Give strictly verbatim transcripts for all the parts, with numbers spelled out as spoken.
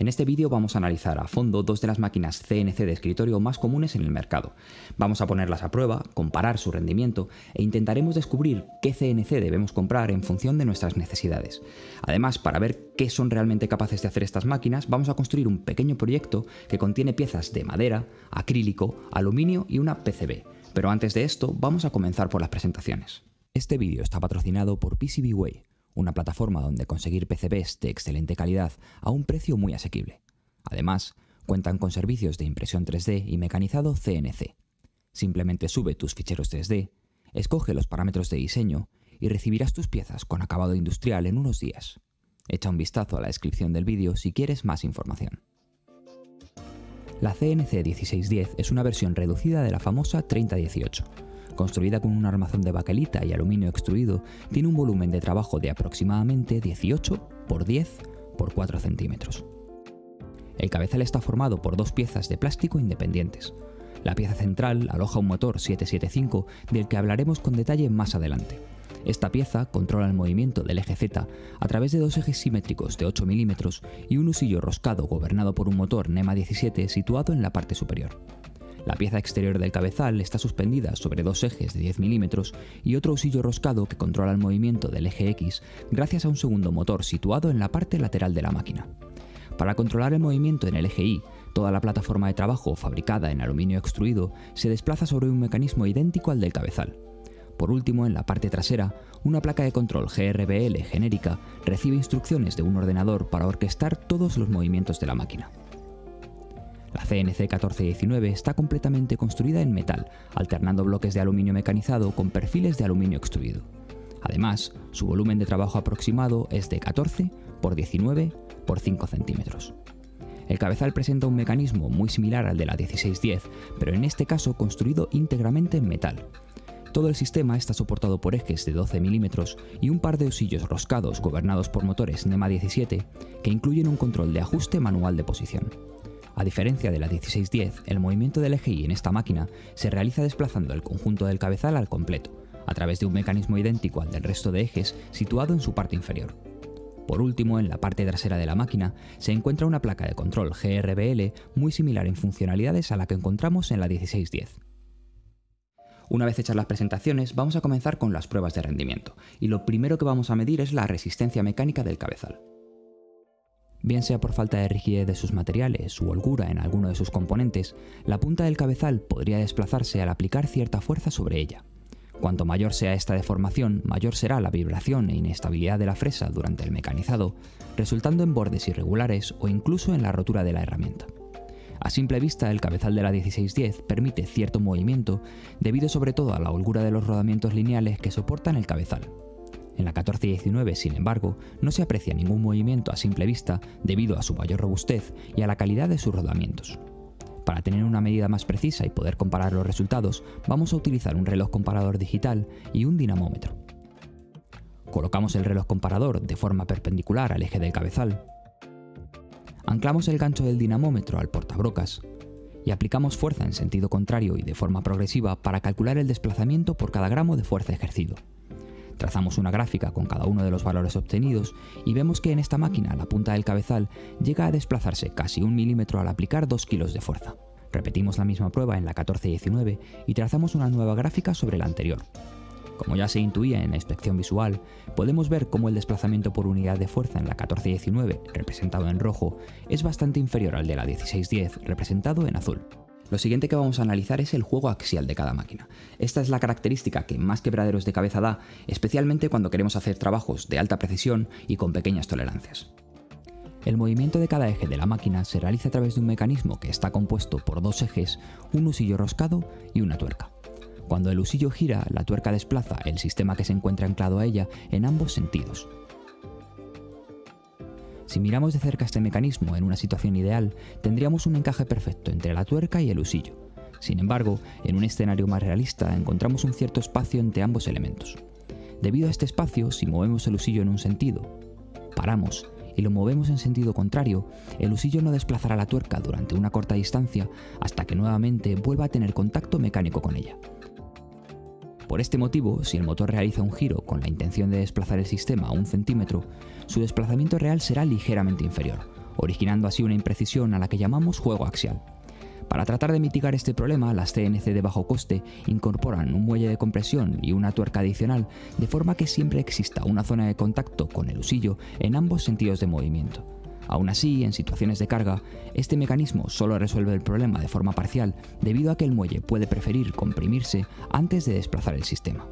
En este vídeo vamos a analizar a fondo dos de las máquinas C N C de escritorio más comunes en el mercado. Vamos a ponerlas a prueba, comparar su rendimiento e intentaremos descubrir qué C N C debemos comprar en función de nuestras necesidades. Además, para ver qué son realmente capaces de hacer estas máquinas, vamos a construir un pequeño proyecto que contiene piezas de madera, acrílico, aluminio y una P C B. Pero antes de esto, vamos a comenzar por las presentaciones. Este vídeo está patrocinado por PCBWay, una plataforma donde conseguir P C Bs de excelente calidad a un precio muy asequible. Además, cuentan con servicios de impresión tres D y mecanizado C N C. Simplemente sube tus ficheros tres D, escoge los parámetros de diseño y recibirás tus piezas con acabado industrial en unos días. Echa un vistazo a la descripción del vídeo si quieres más información. La C N C dieciséis diez es una versión reducida de la famosa treinta dieciocho. Construida con un armazón de baquelita y aluminio extruido, tiene un volumen de trabajo de aproximadamente dieciocho por diez por cuatro centímetros. El cabezal está formado por dos piezas de plástico independientes. La pieza central aloja un motor siete setenta y cinco del que hablaremos con detalle más adelante. Esta pieza controla el movimiento del eje Z a través de dos ejes simétricos de ocho milímetros y un husillo roscado gobernado por un motor NEMA diecisiete situado en la parte superior. La pieza exterior del cabezal está suspendida sobre dos ejes de diez milímetros y otro husillo roscado que controla el movimiento del eje X gracias a un segundo motor situado en la parte lateral de la máquina. Para controlar el movimiento en el eje Y, toda la plataforma de trabajo fabricada en aluminio extruido se desplaza sobre un mecanismo idéntico al del cabezal. Por último, en la parte trasera, una placa de control G R B L genérica recibe instrucciones de un ordenador para orquestar todos los movimientos de la máquina. La C N C catorce diecinueve está completamente construida en metal, alternando bloques de aluminio mecanizado con perfiles de aluminio extruido. Además, su volumen de trabajo aproximado es de catorce por diecinueve por cinco centímetros. El cabezal presenta un mecanismo muy similar al de la dieciséis diez, pero en este caso construido íntegramente en metal. Todo el sistema está soportado por ejes de doce milímetros y un par de husillos roscados gobernados por motores NEMA diecisiete que incluyen un control de ajuste manual de posición. A diferencia de la dieciséis diez, el movimiento del eje Y en esta máquina se realiza desplazando el conjunto del cabezal al completo, a través de un mecanismo idéntico al del resto de ejes situado en su parte inferior. Por último, en la parte trasera de la máquina se encuentra una placa de control G R B L muy similar en funcionalidades a la que encontramos en la dieciséis diez. Una vez hechas las presentaciones, vamos a comenzar con las pruebas de rendimiento, y lo primero que vamos a medir es la resistencia mecánica del cabezal. Bien sea por falta de rigidez de sus materiales u holgura en alguno de sus componentes, la punta del cabezal podría desplazarse al aplicar cierta fuerza sobre ella. Cuanto mayor sea esta deformación, mayor será la vibración e inestabilidad de la fresa durante el mecanizado, resultando en bordes irregulares o incluso en la rotura de la herramienta. A simple vista, el cabezal de la dieciséis diez permite cierto movimiento debido sobre todo a la holgura de los rodamientos lineales que soportan el cabezal. En la catorce diecinueve, sin embargo, no se aprecia ningún movimiento a simple vista debido a su mayor robustez y a la calidad de sus rodamientos. Para tener una medida más precisa y poder comparar los resultados, vamos a utilizar un reloj comparador digital y un dinamómetro. Colocamos el reloj comparador de forma perpendicular al eje del cabezal, anclamos el gancho del dinamómetro al portabrocas y aplicamos fuerza en sentido contrario y de forma progresiva para calcular el desplazamiento por cada gramo de fuerza ejercido. Trazamos una gráfica con cada uno de los valores obtenidos y vemos que en esta máquina la punta del cabezal llega a desplazarse casi un milímetro al aplicar dos kilos de fuerza. Repetimos la misma prueba en la catorce diecinueve y trazamos una nueva gráfica sobre la anterior. Como ya se intuía en la inspección visual, podemos ver cómo el desplazamiento por unidad de fuerza en la catorce diecinueve, representado en rojo, es bastante inferior al de la dieciséis diez, representado en azul. Lo siguiente que vamos a analizar es el juego axial de cada máquina. Esta es la característica que más quebraderos de cabeza da, especialmente cuando queremos hacer trabajos de alta precisión y con pequeñas tolerancias. El movimiento de cada eje de la máquina se realiza a través de un mecanismo que está compuesto por dos ejes, un husillo roscado y una tuerca. Cuando el husillo gira, la tuerca desplaza el sistema que se encuentra anclado a ella en ambos sentidos. Si miramos de cerca este mecanismo en una situación ideal, tendríamos un encaje perfecto entre la tuerca y el husillo. Sin embargo, en un escenario más realista encontramos un cierto espacio entre ambos elementos. Debido a este espacio, si movemos el husillo en un sentido, paramos y lo movemos en sentido contrario, el husillo no desplazará la tuerca durante una corta distancia hasta que nuevamente vuelva a tener contacto mecánico con ella. Por este motivo, si el motor realiza un giro con la intención de desplazar el sistema a un centímetro, su desplazamiento real será ligeramente inferior, originando así una imprecisión a la que llamamos juego axial. Para tratar de mitigar este problema, las C N C de bajo coste incorporan un muelle de compresión y una tuerca adicional, de forma que siempre exista una zona de contacto con el husillo en ambos sentidos de movimiento. Aún así, en situaciones de carga, este mecanismo solo resuelve el problema de forma parcial debido a que el muelle puede preferir comprimirse antes de desplazar el sistema.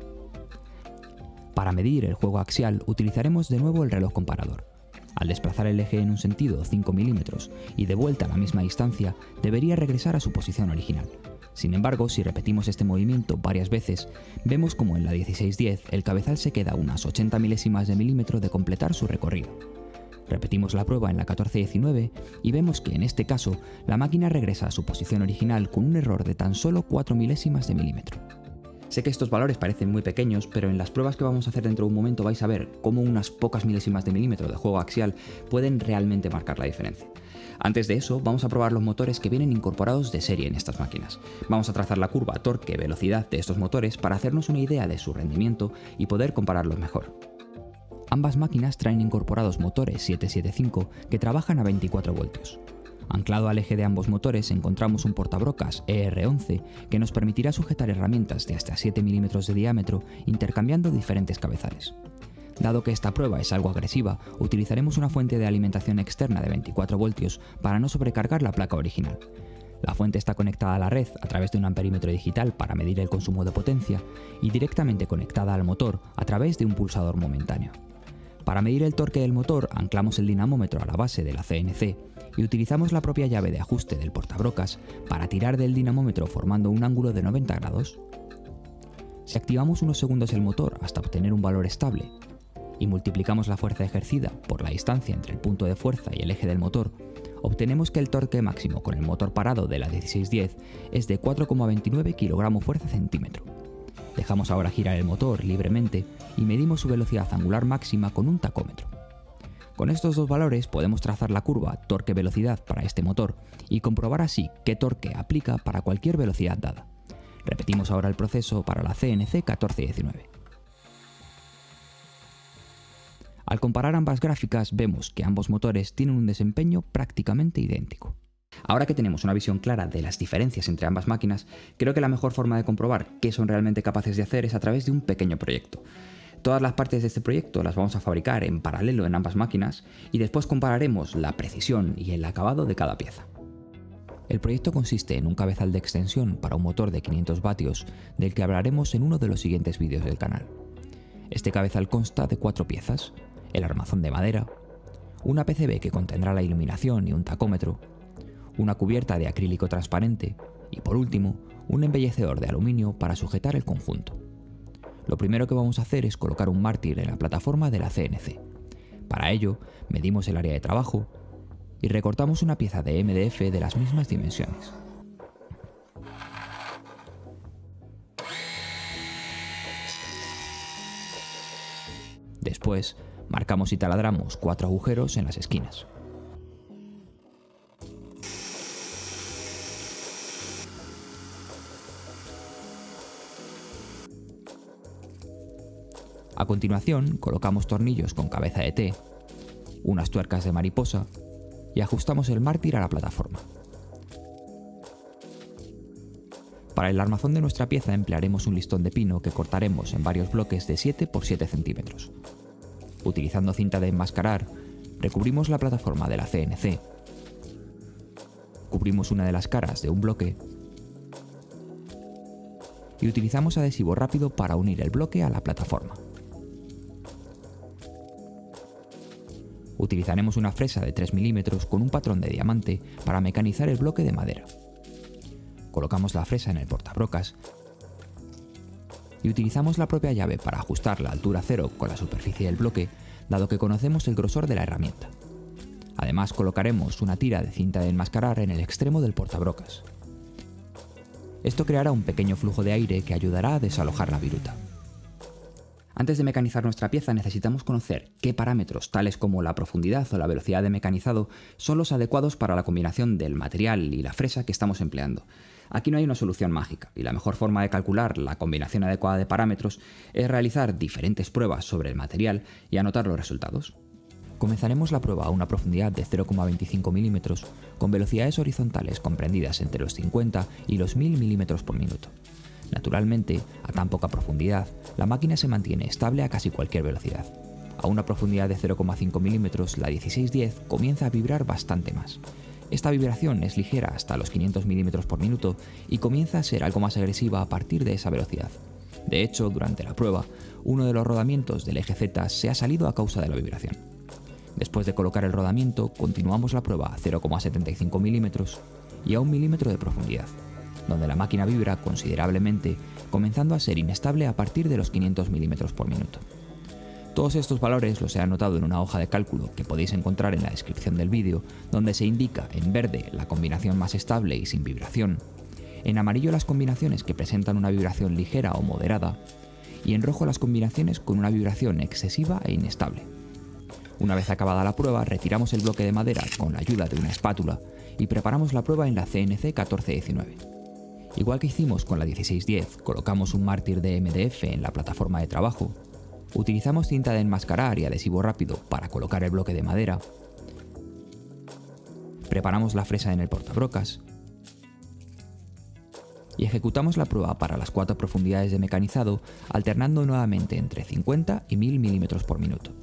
Para medir el juego axial utilizaremos de nuevo el reloj comparador. Al desplazar el eje en un sentido cinco milímetros y de vuelta a la misma distancia, debería regresar a su posición original. Sin embargo, si repetimos este movimiento varias veces, vemos como en la dieciséis diez el cabezal se queda a unas ochenta milésimas de milímetro de completar su recorrido. Repetimos la prueba en la catorce diecinueve y vemos que en este caso la máquina regresa a su posición original con un error de tan solo cuatro milésimas de milímetro. Sé que estos valores parecen muy pequeños, pero en las pruebas que vamos a hacer dentro de un momento vais a ver cómo unas pocas milésimas de milímetro de juego axial pueden realmente marcar la diferencia. Antes de eso, vamos a probar los motores que vienen incorporados de serie en estas máquinas. Vamos a trazar la curva torque-velocidad de estos motores para hacernos una idea de su rendimiento y poder compararlos mejor. Ambas máquinas traen incorporados motores siete setenta y cinco que trabajan a veinticuatro voltios. Anclado al eje de ambos motores encontramos un portabrocas E R once que nos permitirá sujetar herramientas de hasta siete milímetros de diámetro intercambiando diferentes cabezales. Dado que esta prueba es algo agresiva, utilizaremos una fuente de alimentación externa de veinticuatro voltios para no sobrecargar la placa original. La fuente está conectada a la red a través de un amperímetro digital para medir el consumo de potencia y directamente conectada al motor a través de un pulsador momentáneo. Para medir el torque del motor, anclamos el dinamómetro a la base de la C N C y utilizamos la propia llave de ajuste del portabrocas para tirar del dinamómetro formando un ángulo de noventa grados. Si activamos unos segundos el motor hasta obtener un valor estable y multiplicamos la fuerza ejercida por la distancia entre el punto de fuerza y el eje del motor, obtenemos que el torque máximo con el motor parado de la dieciséis diez es de cuatro coma veintinueve kilogramos fuerza centímetro. Dejamos ahora girar el motor libremente y medimos su velocidad angular máxima con un tacómetro. Con estos dos valores podemos trazar la curva torque-velocidad para este motor y comprobar así qué torque aplica para cualquier velocidad dada. Repetimos ahora el proceso para la C N C catorce diecinueve. Al comparar ambas gráficas vemos que ambos motores tienen un desempeño prácticamente idéntico. Ahora que tenemos una visión clara de las diferencias entre ambas máquinas, creo que la mejor forma de comprobar qué son realmente capaces de hacer es a través de un pequeño proyecto. Todas las partes de este proyecto las vamos a fabricar en paralelo en ambas máquinas y después compararemos la precisión y el acabado de cada pieza. El proyecto consiste en un cabezal de extensión para un motor de quinientos vatios del que hablaremos en uno de los siguientes vídeos del canal. Este cabezal consta de cuatro piezas: el armazón de madera, una P C B que contendrá la iluminación y un tacómetro, una cubierta de acrílico transparente y, por último, un embellecedor de aluminio para sujetar el conjunto. Lo primero que vamos a hacer es colocar un mártir en la plataforma de la C N C. Para ello, medimos el área de trabajo y recortamos una pieza de M D F de las mismas dimensiones. Después, marcamos y taladramos cuatro agujeros en las esquinas. A continuación, colocamos tornillos con cabeza de T, unas tuercas de mariposa y ajustamos el mártir a la plataforma. Para el armazón de nuestra pieza emplearemos un listón de pino que cortaremos en varios bloques de siete por siete centímetros. Utilizando cinta de enmascarar, recubrimos la plataforma de la C N C, cubrimos una de las caras de un bloque y utilizamos adhesivo rápido para unir el bloque a la plataforma. Utilizaremos una fresa de tres milímetros con un patrón de diamante para mecanizar el bloque de madera. Colocamos la fresa en el portabrocas y utilizamos la propia llave para ajustar la altura cero con la superficie del bloque, dado que conocemos el grosor de la herramienta. Además, colocaremos una tira de cinta de enmascarar en el extremo del portabrocas. Esto creará un pequeño flujo de aire que ayudará a desalojar la viruta. Antes de mecanizar nuestra pieza necesitamos conocer qué parámetros, tales como la profundidad o la velocidad de mecanizado, son los adecuados para la combinación del material y la fresa que estamos empleando. Aquí no hay una solución mágica, y la mejor forma de calcular la combinación adecuada de parámetros es realizar diferentes pruebas sobre el material y anotar los resultados. Comenzaremos la prueba a una profundidad de cero coma veinticinco milímetros con velocidades horizontales comprendidas entre los cincuenta y los mil milímetros por minuto. Naturalmente, a tan poca profundidad, la máquina se mantiene estable a casi cualquier velocidad. A una profundidad de cero coma cinco milímetros, la dieciséis diez comienza a vibrar bastante más. Esta vibración es ligera hasta los quinientos milímetros por minuto y comienza a ser algo más agresiva a partir de esa velocidad. De hecho, durante la prueba, uno de los rodamientos del eje Z se ha salido a causa de la vibración. Después de colocar el rodamiento, continuamos la prueba a cero coma setenta y cinco milímetros y a un milímetro de profundidad, donde la máquina vibra considerablemente, comenzando a ser inestable a partir de los quinientos milímetros por minuto. Todos estos valores los he anotado en una hoja de cálculo que podéis encontrar en la descripción del vídeo, donde se indica en verde la combinación más estable y sin vibración, en amarillo las combinaciones que presentan una vibración ligera o moderada, y en rojo las combinaciones con una vibración excesiva e inestable. Una vez acabada la prueba, retiramos el bloque de madera con la ayuda de una espátula y preparamos la prueba en la C N C catorce diecinueve. Igual que hicimos con la dieciséis diez, colocamos un mártir de M D F en la plataforma de trabajo, utilizamos cinta de enmascarar y adhesivo rápido para colocar el bloque de madera, preparamos la fresa en el portabrocas y ejecutamos la prueba para las cuatro profundidades de mecanizado, alternando nuevamente entre cincuenta y mil milímetros por minuto.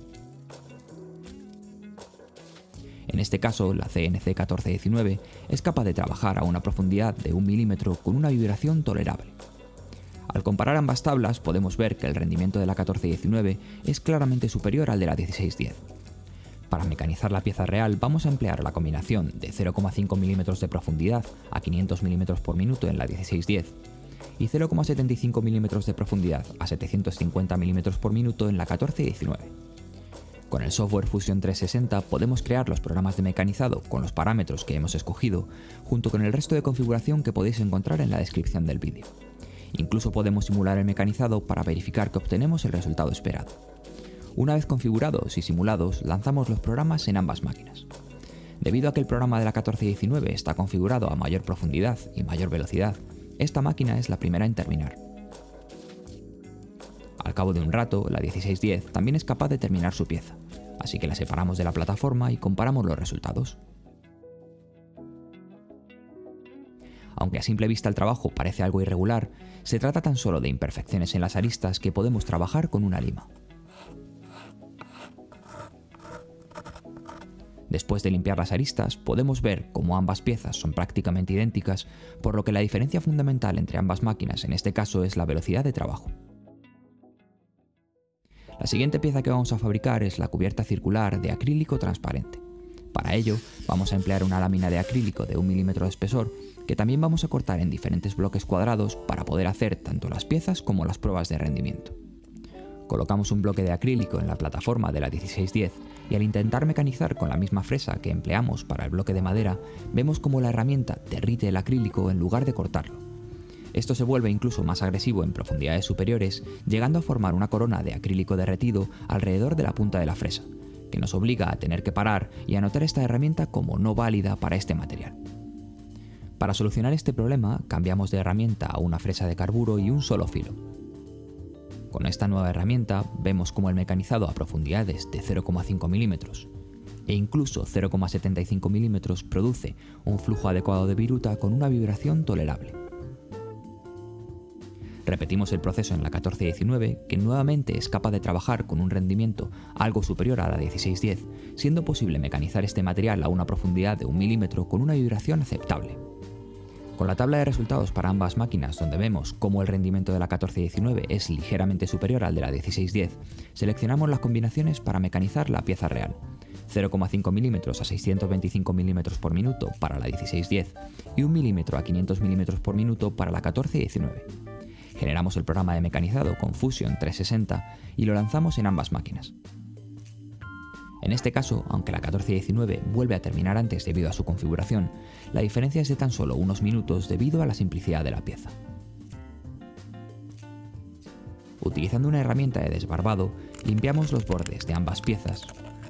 En este caso, la C N C catorce diecinueve es capaz de trabajar a una profundidad de un milímetro con una vibración tolerable. Al comparar ambas tablas podemos ver que el rendimiento de la catorce diecinueve es claramente superior al de la dieciséis diez. Para mecanizar la pieza real vamos a emplear la combinación de cero coma cinco milímetros de profundidad a quinientos milímetros por minuto en la dieciséis diez y cero coma setenta y cinco milímetros de profundidad a setecientos cincuenta milímetros por minuto en la catorce diecinueve. Con el software Fusion trescientos sesenta podemos crear los programas de mecanizado con los parámetros que hemos escogido, junto con el resto de configuración que podéis encontrar en la descripción del vídeo. Incluso podemos simular el mecanizado para verificar que obtenemos el resultado esperado. Una vez configurados y simulados, lanzamos los programas en ambas máquinas. Debido a que el programa de la catorce diecinueve está configurado a mayor profundidad y mayor velocidad, esta máquina es la primera en terminar. Al cabo de un rato, la dieciséis diez también es capaz de terminar su pieza, así que la separamos de la plataforma y comparamos los resultados. Aunque a simple vista el trabajo parece algo irregular, se trata tan solo de imperfecciones en las aristas que podemos trabajar con una lima. Después de limpiar las aristas, podemos ver cómo ambas piezas son prácticamente idénticas, por lo que la diferencia fundamental entre ambas máquinas en este caso es la velocidad de trabajo. La siguiente pieza que vamos a fabricar es la cubierta circular de acrílico transparente. Para ello, vamos a emplear una lámina de acrílico de un milímetro de espesor que también vamos a cortar en diferentes bloques cuadrados para poder hacer tanto las piezas como las pruebas de rendimiento. Colocamos un bloque de acrílico en la plataforma de la dieciséis diez y al intentar mecanizar con la misma fresa que empleamos para el bloque de madera, vemos como la herramienta derrite el acrílico en lugar de cortarlo. Esto se vuelve incluso más agresivo en profundidades superiores, llegando a formar una corona de acrílico derretido alrededor de la punta de la fresa, que nos obliga a tener que parar y anotar esta herramienta como no válida para este material. Para solucionar este problema, cambiamos de herramienta a una fresa de carburo y un solo filo. Con esta nueva herramienta vemos como el mecanizado a profundidades de cero coma cinco milímetros e incluso cero coma setenta y cinco milímetros produce un flujo adecuado de viruta con una vibración tolerable. Repetimos el proceso en la catorce diecinueve, que nuevamente es capaz de trabajar con un rendimiento algo superior a la dieciséis diez, siendo posible mecanizar este material a una profundidad de un milímetro con una vibración aceptable. Con la tabla de resultados para ambas máquinas, donde vemos cómo el rendimiento de la catorce diecinueve es ligeramente superior al de la dieciséis diez, seleccionamos las combinaciones para mecanizar la pieza real. cero coma cinco milímetros a seiscientos veinticinco milímetros por minuto para la dieciséis diez y un milímetro a quinientos milímetros por minuto para la catorce diecinueve. Generamos el programa de mecanizado con Fusion trescientos sesenta y lo lanzamos en ambas máquinas. En este caso, aunque la catorce diecinueve vuelve a terminar antes debido a su configuración, la diferencia es de tan solo unos minutos debido a la simplicidad de la pieza. Utilizando una herramienta de desbarbado, limpiamos los bordes de ambas piezas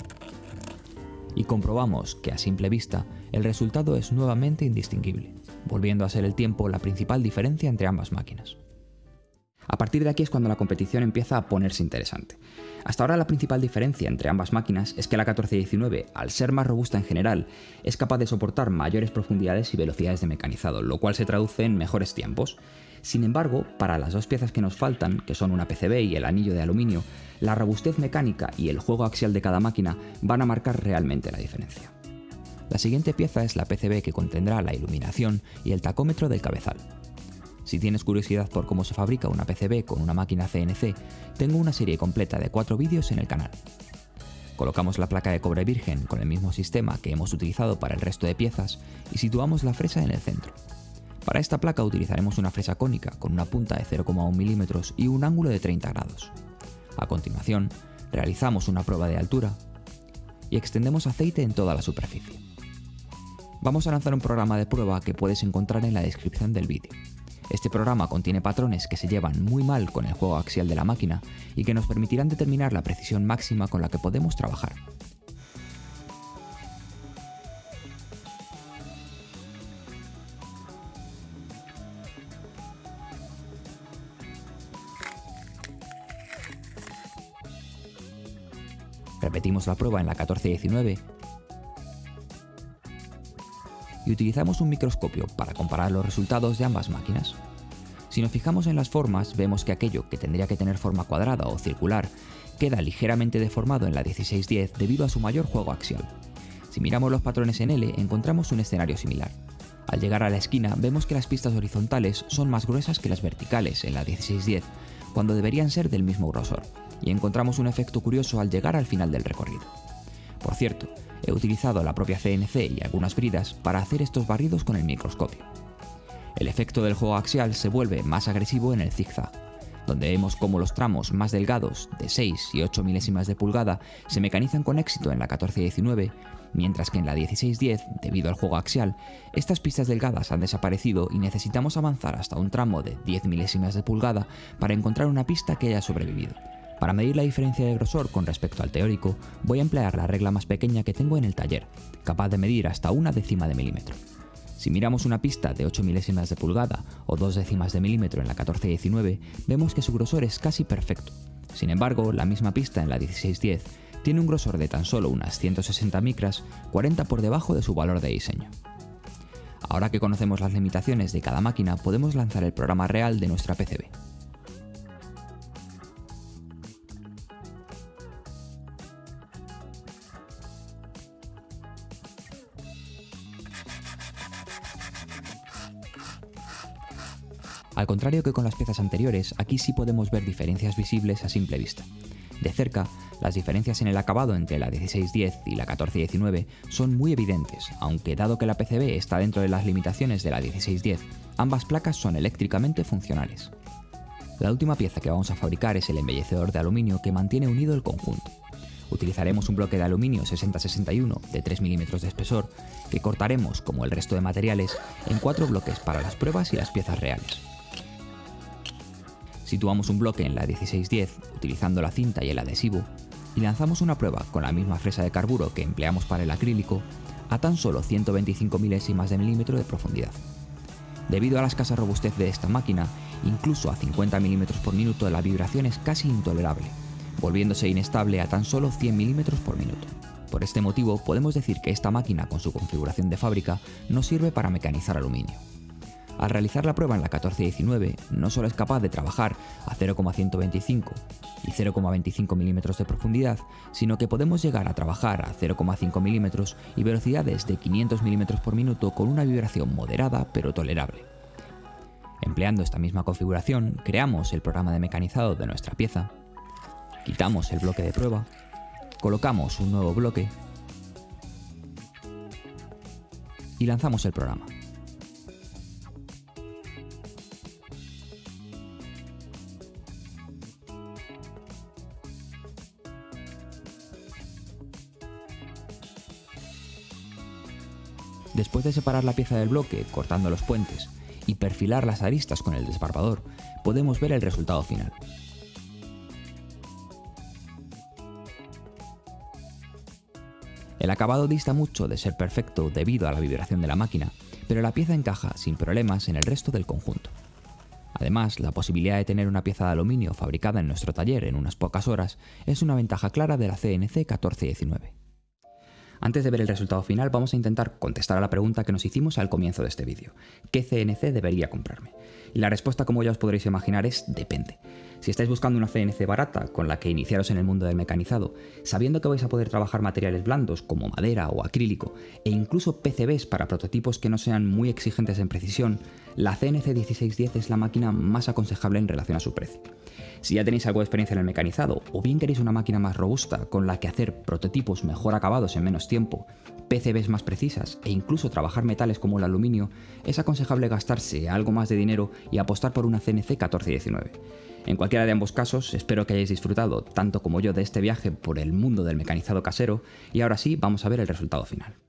y comprobamos que a simple vista el resultado es nuevamente indistinguible, volviendo a ser el tiempo la principal diferencia entre ambas máquinas. A partir de aquí es cuando la competición empieza a ponerse interesante. Hasta ahora la principal diferencia entre ambas máquinas es que la catorce diecinueve, al ser más robusta en general, es capaz de soportar mayores profundidades y velocidades de mecanizado, lo cual se traduce en mejores tiempos. Sin embargo, para las dos piezas que nos faltan, que son una P C B y el anillo de aluminio, la robustez mecánica y el juego axial de cada máquina van a marcar realmente la diferencia. La siguiente pieza es la P C B que contendrá la iluminación y el tacómetro del cabezal. Si tienes curiosidad por cómo se fabrica una P C B con una máquina C N C, tengo una serie completa de cuatro vídeos en el canal. Colocamos la placa de cobre virgen con el mismo sistema que hemos utilizado para el resto de piezas y situamos la fresa en el centro. Para esta placa utilizaremos una fresa cónica con una punta de cero coma uno milímetros y un ángulo de treinta grados. A continuación, realizamos una prueba de altura y extendemos aceite en toda la superficie. Vamos a lanzar un programa de prueba que puedes encontrar en la descripción del vídeo. Este programa contiene patrones que se llevan muy mal con el juego axial de la máquina y que nos permitirán determinar la precisión máxima con la que podemos trabajar. Repetimos la prueba en la catorce diecinueve y utilizamos un microscopio para comparar los resultados de ambas máquinas. Si nos fijamos en las formas, vemos que aquello que tendría que tener forma cuadrada o circular queda ligeramente deformado en la dieciséis diez debido a su mayor juego axial. Si miramos los patrones en L, encontramos un escenario similar. Al llegar a la esquina, vemos que las pistas horizontales son más gruesas que las verticales en la dieciséis diez, cuando deberían ser del mismo grosor, y encontramos un efecto curioso al llegar al final del recorrido. Por cierto, he utilizado la propia C N C y algunas bridas para hacer estos barridos con el microscopio. El efecto del juego axial se vuelve más agresivo en el zigzag, donde vemos cómo los tramos más delgados, de seis y ocho milésimas de pulgada, se mecanizan con éxito en la catorce diecinueve, mientras que en la dieciséis diez, debido al juego axial, estas pistas delgadas han desaparecido y necesitamos avanzar hasta un tramo de diez milésimas de pulgada para encontrar una pista que haya sobrevivido. Para medir la diferencia de grosor con respecto al teórico, voy a emplear la regla más pequeña que tengo en el taller, capaz de medir hasta una décima de milímetro. Si miramos una pista de ocho milésimas de pulgada o dos décimas de milímetro en la catorce diecinueve, vemos que su grosor es casi perfecto. Sin embargo, la misma pista en la dieciséis diez tiene un grosor de tan solo unas ciento sesenta micras, cuarenta por debajo de su valor de diseño. Ahora que conocemos las limitaciones de cada máquina, podemos lanzar el programa real de nuestra P C B. Al contrario que con las piezas anteriores, aquí sí podemos ver diferencias visibles a simple vista. De cerca, las diferencias en el acabado entre la dieciséis diez y la catorce diecinueve son muy evidentes, aunque dado que la P C B está dentro de las limitaciones de la dieciséis diez, ambas placas son eléctricamente funcionales. La última pieza que vamos a fabricar es el embellecedor de aluminio que mantiene unido el conjunto. Utilizaremos un bloque de aluminio sesenta sesenta y uno de tres milímetros de espesor, que cortaremos, como el resto de materiales, en cuatro bloques para las pruebas y las piezas reales. Situamos un bloque en la dieciséis diez utilizando la cinta y el adhesivo y lanzamos una prueba con la misma fresa de carburo que empleamos para el acrílico a tan solo ciento veinticinco milésimas de milímetro de profundidad. Debido a la escasa robustez de esta máquina, incluso a cincuenta milímetros por minuto la vibración es casi intolerable, volviéndose inestable a tan solo cien milímetros por minuto. Por este motivo podemos decir que esta máquina con su configuración de fábrica no sirve para mecanizar aluminio. Al realizar la prueba en la catorce diecinueve, no solo es capaz de trabajar a cero coma ciento veinticinco y cero coma veinticinco milímetros de profundidad, sino que podemos llegar a trabajar a cero coma cinco milímetros y velocidades de quinientos milímetros por minuto con una vibración moderada pero tolerable. Empleando esta misma configuración, creamos el programa de mecanizado de nuestra pieza, quitamos el bloque de prueba, colocamos un nuevo bloque y lanzamos el programa. Después de separar la pieza del bloque, cortando los puentes, y perfilar las aristas con el desbarbador, podemos ver el resultado final. El acabado dista mucho de ser perfecto debido a la vibración de la máquina, pero la pieza encaja sin problemas en el resto del conjunto. Además, la posibilidad de tener una pieza de aluminio fabricada en nuestro taller en unas pocas horas es una ventaja clara de la C N C catorce diecinueve. Antes de ver el resultado final, vamos a intentar contestar a la pregunta que nos hicimos al comienzo de este vídeo: ¿qué C N C debería comprarme? Y la respuesta, como ya os podréis imaginar, es depende. Si estáis buscando una C N C barata con la que iniciaros en el mundo del mecanizado, sabiendo que vais a poder trabajar materiales blandos como madera o acrílico, e incluso P C Bs para prototipos que no sean muy exigentes en precisión, la C N C dieciséis diez es la máquina más aconsejable en relación a su precio. Si ya tenéis algo de experiencia en el mecanizado, o bien queréis una máquina más robusta con la que hacer prototipos mejor acabados en menos tiempo, P C Bs más precisas e incluso trabajar metales como el aluminio, es aconsejable gastarse algo más de dinero y apostar por una C N C catorce diecinueve. En cualquiera de ambos casos, espero que hayáis disfrutado tanto como yo de este viaje por el mundo del mecanizado casero, y ahora sí, vamos a ver el resultado final.